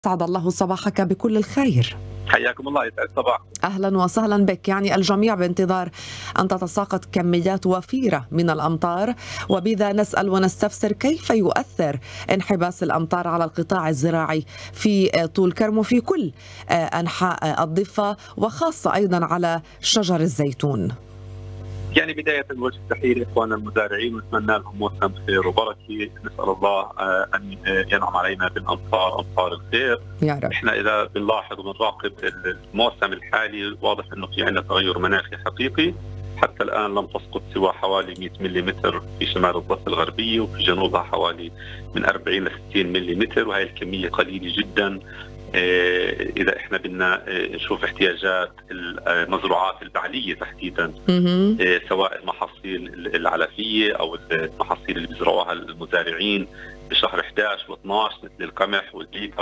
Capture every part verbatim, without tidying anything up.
أسعد الله صباحك بكل الخير. حياكم الله، يسعد صباحكم. أهلا وسهلا بك. يعني الجميع بانتظار أن تتساقط كميات وفيرة من الأمطار، وبذا نسأل ونستفسر كيف يؤثر انحباس الأمطار على القطاع الزراعي في طول كرم وفي كل أنحاء الضفة، وخاصة أيضا على شجر الزيتون. يعني بداية وجه التحية لإخواننا المزارعين، ونتمنى لهم موسم خير وبركة. نسأل الله أن ينعم علينا بالأمطار، أمطار الخير يا رب. إحنا إذا بنلاحظ وبنراقب الموسم الحالي واضح أنه في عندنا تغير مناخي حقيقي. حتى الآن لم تسقط سوى حوالي مئة ملم في شمال الضفة الغربية، وفي جنوبها حوالي من أربعين إلى ستين ملم، وهي الكمية قليلة جدا. إذا إحنا بدنا نشوف احتياجات المزروعات البعلية تحديدا، سواء المحاصيل العلفية أو المحاصيل اللي بيزرعوها المزارعين بشهر إحدى عشر واثني عشر، مثل القمح والديكا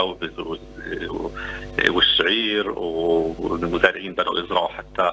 والشعير، والمزارعين بدأوا يزرعوا حتى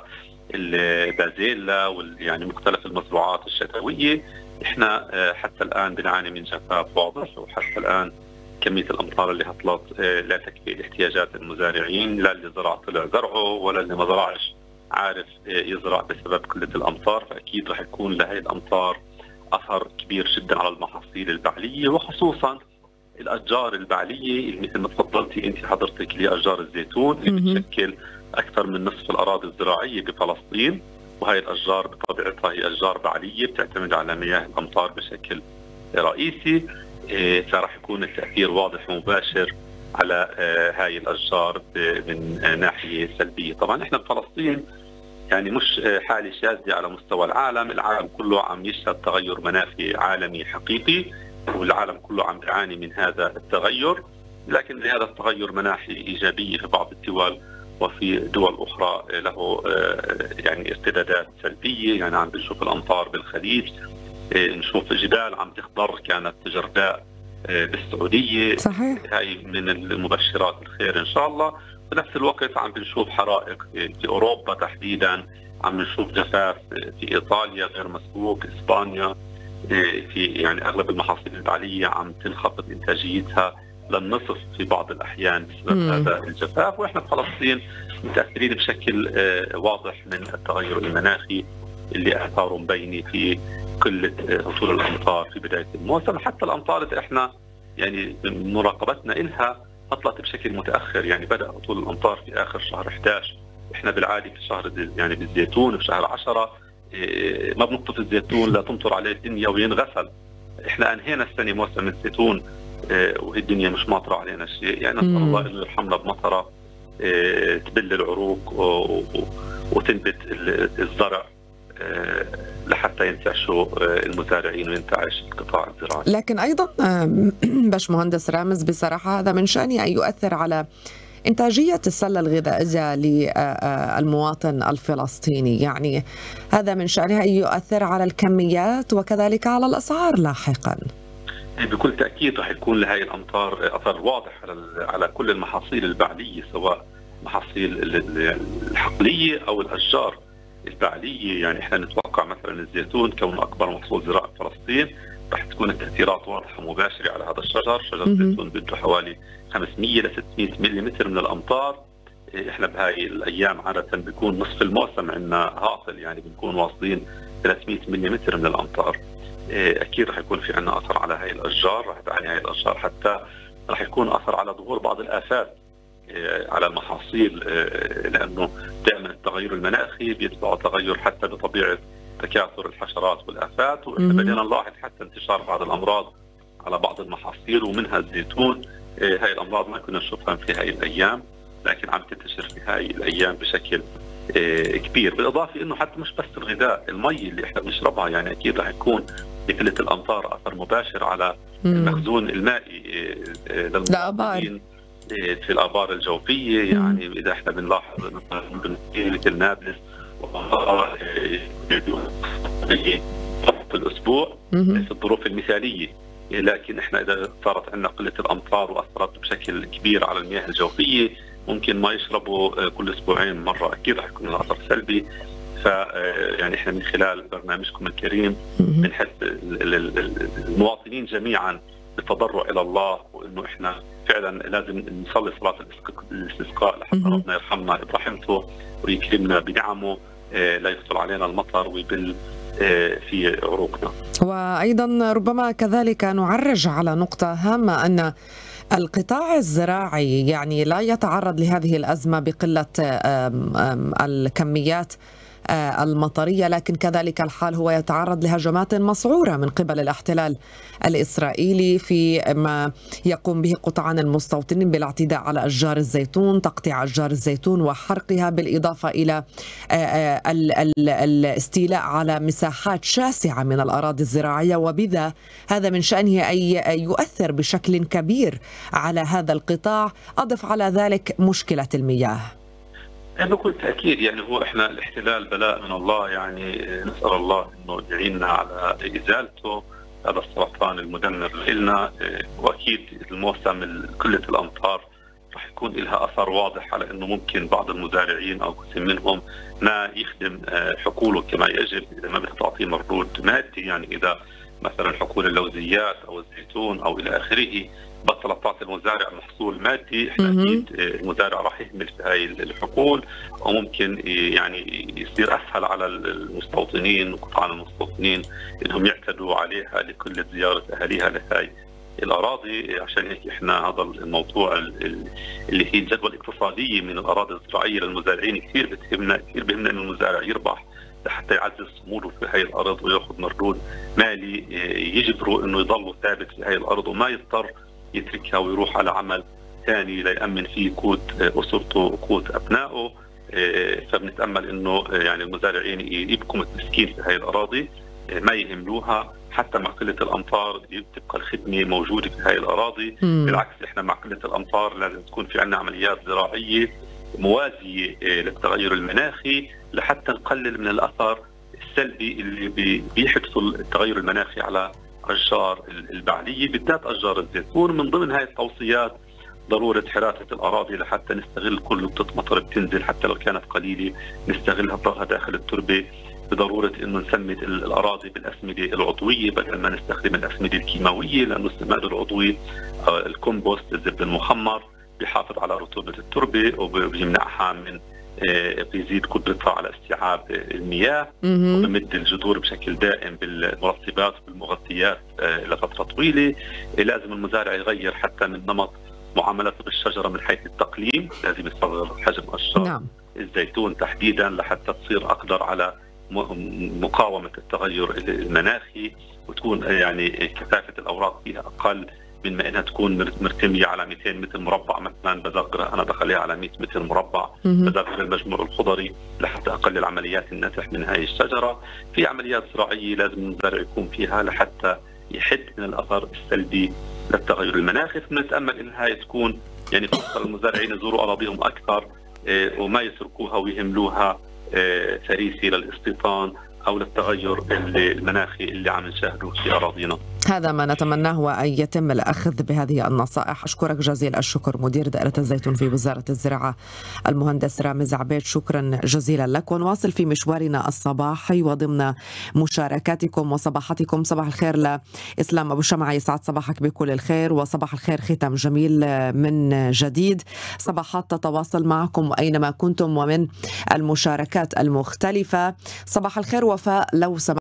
البازيلا يعني مختلف المزروعات الشتوية. إحنا حتى الآن بنعاني من جفاف واضح، وحتى الآن كمية الأمطار اللي هطلت لا تكفي احتياجات المزارعين، لا اللي زرع طلع زرعه ولا اللي ما زرعش عارف يزرع بسبب قلة الأمطار. فأكيد رح يكون لهي الأمطار أثر كبير جدا على المحاصيل البعلية، وخصوصا الأشجار البعلية اللي مثل ما تفضلتي أنت حضرتك، اللي أشجار الزيتون اللي بتشكل أكثر من نصف الأراضي الزراعية بفلسطين. وهي الأشجار بطبيعتها هي أشجار بعلية بتعتمد على مياه الأمطار بشكل رئيسي، فراح يكون التأثير واضح ومباشر على هاي الأشجار من ناحية سلبية. طبعا احنا بفلسطين يعني مش حالة شاذة على مستوى العالم، العالم كله عم يشهد تغير مناخي عالمي حقيقي، والعالم كله عم يعاني من هذا التغير. لكن هذا التغير مناحي إيجابية في بعض الدول، وفي دول أخرى له يعني ارتدادات سلبية. يعني عم بنشوف الأمطار بالخليج، نشوف جبال عم تخضر كانت جرداء بالسعودية. صحيح. هاي من المبشرات الخير إن شاء الله. بنفس الوقت عم بنشوف حرائق في أوروبا تحديدا، عم نشوف جفاف في إيطاليا غير مسبوق، إسبانيا في يعني أغلب المحاصيل البعلية عم تنخفض إنتاجيتها للنصف في بعض الأحيان بسبب مم. هذا الجفاف. وإحنا في فلسطين متأثرين بشكل واضح من التغير المناخي اللي آثاره مبينة في قلة هطول الأمطار في بداية الموسم. حتى الأمطار اللي احنا يعني من مراقبتنا إلها هطلت بشكل متأخر، يعني بدأ هطول الأمطار في آخر شهر إحدى عشر. احنا بالعادي في شهر يعني بالزيتون في شهر عشرة ما بنقطف الزيتون لا تمطر عليه الدنيا وينغسل. احنا أنهينا السنة موسم الزيتون وهي الدنيا مش ماطرة علينا شيء، يعني نسأل الله إنه يرحمنا بمطرة تبل العروق وتنبت الزرع لحتى ينتعشوا المزارعين وينتعش القطاع الزراعي. لكن أيضا باش مهندس رامز، بصراحة هذا من شأنه أن يؤثر على إنتاجية السلة الغذائية للمواطن الفلسطيني. يعني هذا من شأنه أن يؤثر على الكميات وكذلك على الأسعار لاحقا. بكل تأكيد رح يكون لهذه الأمطار أثر واضح على على كل المحاصيل البعلية، سواء محاصيل الحقلية أو الأشجار البعلية. يعني احنا نتوقع مثلا الزيتون كونه اكبر محصول زراعي في فلسطين رح تكون التأثيرات واضحة مباشرة على هذا الشجر. شجر الزيتون بده حوالي خمسمئة إلى ستمئة ملم من الأمطار. احنا بهاي الأيام عادة بيكون نصف الموسم عندنا هاطل، يعني بنكون واصلين ثلاثمئة ملم من الأمطار. أكيد رح يكون في عندنا أثر على هاي الأشجار، رح تعاني هاي الأشجار، حتى رح يكون أثر على ظهور بعض الآفات على المحاصيل، لأنه دائما التغير المناخي بيتبعه تغير حتى بطبيعة تكاثر الحشرات والآفات. وإحنا بدينا نلاحظ حتى انتشار بعض الأمراض على بعض المحاصيل ومنها الزيتون. هاي الأمراض ما كنا نشوفها في هاي الأيام، لكن عم تنتشر في هاي الأيام بشكل كبير. بالإضافة إنه حتى مش بس الغذاء، المي اللي إحنا بنشربها يعني أكيد رح يكون بقلة الأمطار أثر مباشر على المخزون المائي للمواطنين في الآبار الجوفية. يعني إذا إحنا بنلاحظ مثل نابلس في الأسبوع في الظروف المثالية، لكن إحنا إذا صارت عندنا قلة الأمطار وأثرت بشكل كبير على المياه الجوفية ممكن ما يشربوا كل أسبوعين مرة، أكيد رح يكون الأثر سلبي. ف يعني إحنا من خلال برنامجكم الكريم بنحث المواطنين جميعا بالتضرع إلى الله، وإنه إحنا فعلا لازم نصلي صلاة الاستسقاء لحتى ربنا يرحمنا برحمته ويكرمنا بنعمه، لا يفصل علينا المطر ويبل في عروقنا. وأيضا ربما كذلك نعرج على نقطة هامة، أن القطاع الزراعي يعني لا يتعرض لهذه الأزمة بقلة الكميات المطرية، لكن كذلك الحال هو يتعرض لهجمات مسعورة من قبل الاحتلال الإسرائيلي في ما يقوم به قطعان المستوطنين بالاعتداء على أشجار الزيتون، تقطيع أشجار الزيتون وحرقها، بالإضافة إلى الاستيلاء على مساحات شاسعة من الأراضي الزراعية، وبذا هذا من شأنه أن يؤثر بشكل كبير على هذا القطاع. أضف على ذلك مشكلة المياه. بكل تأكيد يعني هو إحنا الاحتلال بلاء من الله، يعني نسأل الله إنه يعيننا على إزالته، هذا السرطان المدمر لنا. وأكيد الموسم قلة الأمطار رح يكون لها أثر واضح على إنه ممكن بعض المزارعين أو قسم منهم ما يخدم حقوله كما يجب إذا ما بتعطيه مردود مادي، يعني إذا مثلا حقول اللوزيات أو الزيتون أو إلى آخره بطلت تعطي المزارع محصول مادي، احنا اكيد المزارع راح يهمل في هاي الحقول، وممكن يعني يصير اسهل على المستوطنين وقطاع المستوطنين انهم يعتدوا عليها لكل زياره اهاليها لهاي الاراضي. عشان هيك احنا هذا الموضوع اللي هي الجدوى الاقتصاديه من الاراضي الزراعيه للمزارعين كثير بتهمنا، كثير بهمنا انه المزارع يربح لحتى يعزز صموده في هاي الارض وياخذ مردود مالي يجبره انه يضل ثابت في هاي الارض وما يضطر يتركها ويروح على عمل ثاني ليأمن فيه قوت أسرته وقوت أبنائه. فبنتأمل إنه يعني المزارعين يبقوا متمسكين في هاي الأراضي، ما يهملوها حتى مع قلة الأمطار، تبقى الخدمة موجودة في هاي الأراضي. م. بالعكس إحنا مع قلة الأمطار لازم تكون في عنا عمليات زراعية موازية للتغير المناخي لحتى نقلل من الأثر السلبي اللي بيحدثه التغير المناخي على أشجار البعلية، بالذات أشجار الزيتون. من ضمن هاي التوصيات ضرورة حراسة الأراضي لحتى نستغل كل نقطة مطر بتنزل حتى لو كانت قليلة، نستغلها تضلها داخل التربة. بضرورة إنه نسمد الأراضي بالأسمدة العضوية بدل ما نستخدم الأسمدة الكيماوية، لأنه السماد العضوي الكومبوست الزبد المحمر بيحافظ على رطوبة التربة وبيمنعها من بيزيد قدرتها على استيعاب المياه، وبمد الجذور بشكل دائم بالمرطبات والمغطيات لفترة طويلة. لازم المزارع يغير حتى من نمط معاملته بالشجرة من حيث التقليم، لازم يصغر حجم أشجار نعم. الزيتون تحديدا لحتى تصير أقدر على مقاومة التغير المناخي، وتكون يعني كثافة الأوراق فيها أقل من ما انها تكون مرتميه على مئتين متر مربع مثلا. بزغرها انا بخليها على مئة متر مربع، بزغر المجموع الخضري لحتى اقلل عمليات النسح من هاي الشجره. في عمليات زراعيه لازم المزارع يكون فيها لحتى يحد من الاثر السلبي للتغير المناخي. بنتامل ان هاي تكون يعني فرصه للمزارعين يزوروا اراضيهم اكثر وما يتركوها ويهملوها فريسه للاستيطان او للتغير المناخي اللي عم نشاهده في اراضينا. هذا ما نتمناه وأن يتم الأخذ بهذه النصائح. أشكرك جزيل الشكر مدير دائرة الزيتون في وزارة الزراعة المهندس رامز عبيد، شكرا جزيلا لك. ونواصل في مشوارنا الصباحي وضمن مشاركاتكم وصباحاتكم. صباح الخير لإسلام أبو شمعة، يسعد صباحك بكل الخير، وصباح الخير ختام جميل من جديد. صباحات تتواصل معكم أينما كنتم ومن المشاركات المختلفة. صباح الخير وفاء، لو سمحت